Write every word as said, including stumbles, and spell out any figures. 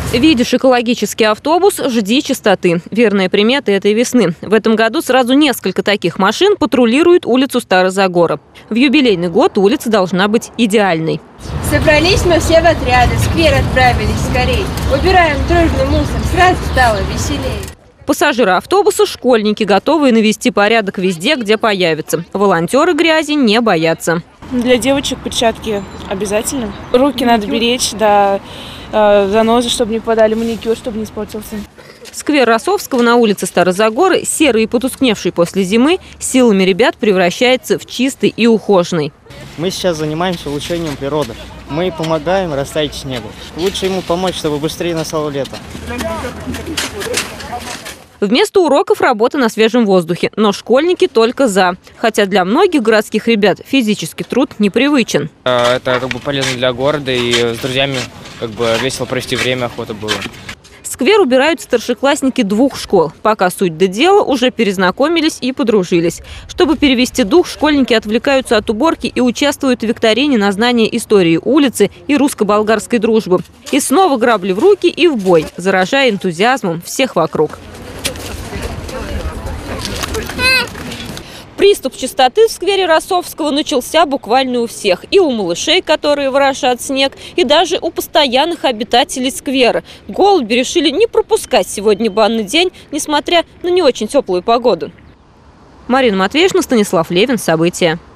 Видишь экологический автобус – жди чистоты. Верная примета этой весны. В этом году сразу несколько таких машин патрулируют улицу Старозагора. В юбилейный год улица должна быть идеальной. Собрались мы все в отряды, в сквер отправились скорей. Убираем дружный мусор, сразу стало веселее. Пассажиры автобуса – школьники, готовые навести порядок везде, где появятся. Волонтеры грязи не боятся. Для девочек перчатки обязательно. Руки надо беречь, да, э, занозы, чтобы не попадали, маникюр, чтобы не испортился. Сквер Росовского на улице Старозагоры, серый и потускневший после зимы, силами ребят превращается в чистый и ухоженный. Мы сейчас занимаемся улучшением природы. Мы помогаем растаять снегу. Лучше ему помочь, чтобы быстрее настало лето. Вместо уроков работа на свежем воздухе, но школьники только за. Хотя для многих городских ребят физический труд непривычен. Это как бы полезно для города, и с друзьями как бы весело провести время, охота было. Сквер убирают старшеклассники двух школ. Пока суть до дела, уже перезнакомились и подружились. Чтобы перевести дух, школьники отвлекаются от уборки и участвуют в викторине на знание истории улицы и русско-болгарской дружбы. И снова грабли в руки и в бой, заражая энтузиазмом всех вокруг. Приступ чистоты в сквере Росовского начался буквально у всех. И у малышей, которые ворошат снег, и даже у постоянных обитателей сквера. Голуби решили не пропускать сегодня банный день, несмотря на не очень теплую погоду. Марина Матвеевна, Станислав Левин. События.